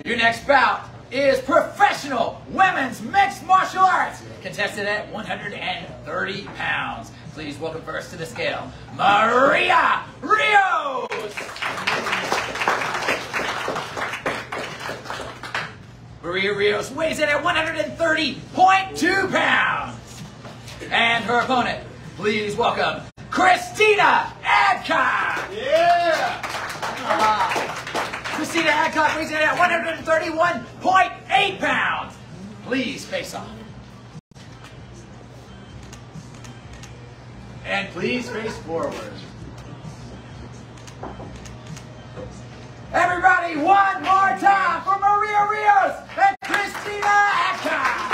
Your next bout is professional women's mixed martial arts, contested at 130 pounds. Please welcome first to the scale, Maria Rios. Maria Rios weighs in at 130.2 pounds. And her opponent, please welcome Christina Adcock. Yeah! Christina Adcock weighs in at 131.8 pounds. Please face off. And please face forward. Everybody, one more time for Maria Rios and Christina Adcock.